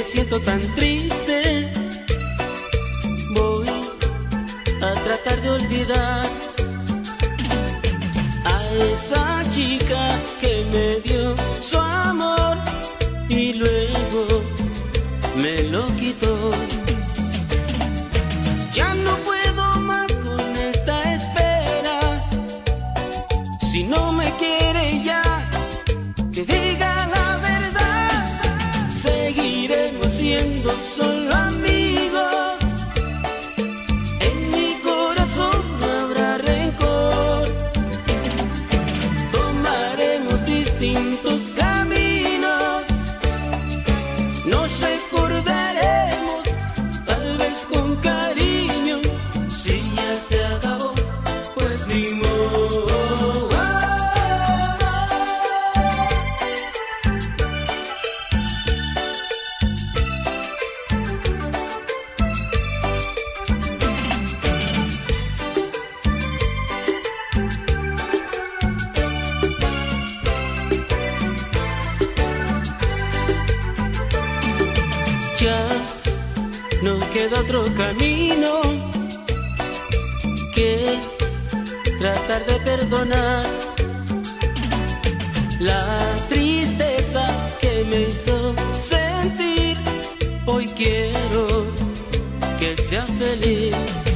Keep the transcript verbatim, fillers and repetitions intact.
siento tan triste. Voy a tratar de olvidar a esa chica que me dio su amor y luego me lo quitó. Ya no puedo más con esta espera. Si no me quiere ya, que diga la verdad. Seguiremos siendo solo amigos. En mi corazón no habrá rencor. Tomaremos distintos caminos. Nos recordaremos, tal vez con cariño. Si ya se acabó, pues ni modo. Ya no queda otro camino que tratar de perdonar la tristeza que me hizo sentir. Hoy quiero que sea feliz.